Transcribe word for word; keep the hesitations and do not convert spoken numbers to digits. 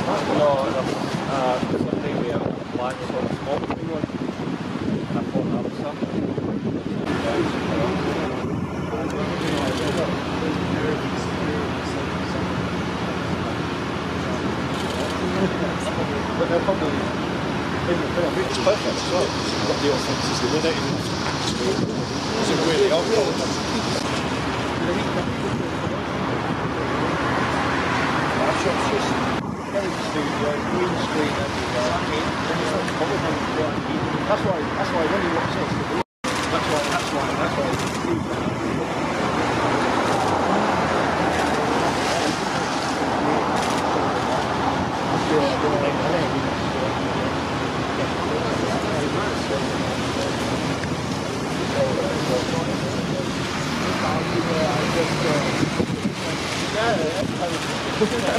No, no. Uh, Sunday we have a plan sort of small thing on. And I thought that was something. But they'll probably, it's perfect as well. You've got the authenticity with it. It's a really odd one. That's just very studio, green screen everywhere. That's why, that's why when you watch this, that's why, that's why, that's why it's yeah,